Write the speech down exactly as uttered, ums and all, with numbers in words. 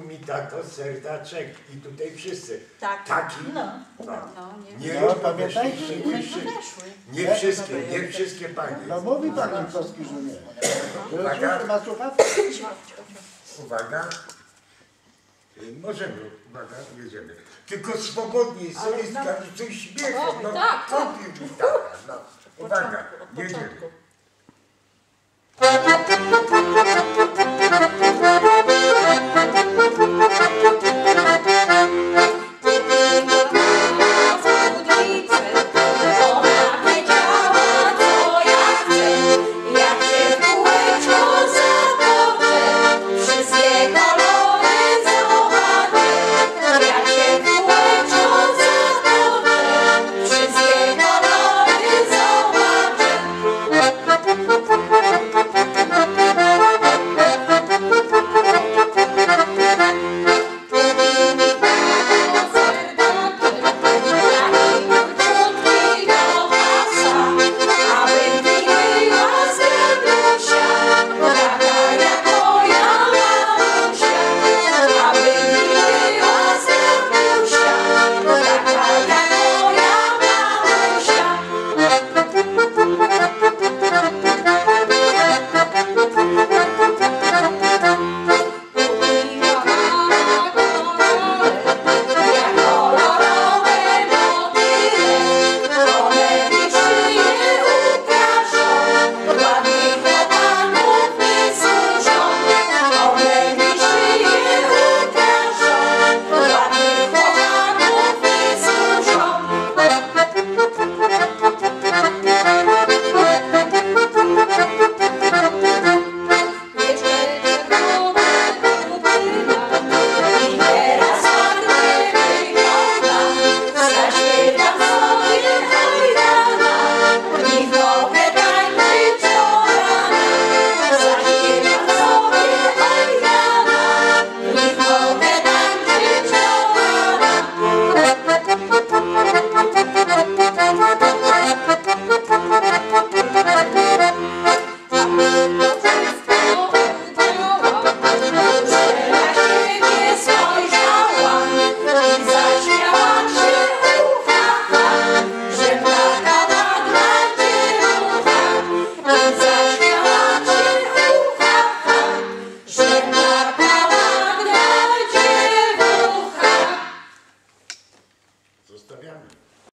mi tato serdaczek i tutaj wszyscy. Tak. Taki? No. No. No, nie. Nie, No, pamiętajcie, nie, nie wszystkie, weszły. nie wszystkie, nie wszystkie panie. No mówi pan Wilkowski, że nie. Uwaga. Że ma słuchawkę? Uwaga. Możemy, uwaga, jedziemy. Tylko swobodnie, solistka, coś śmiechu. No, tak, tak. popił mi taka, no. Uwaga, jedziemy. Początku.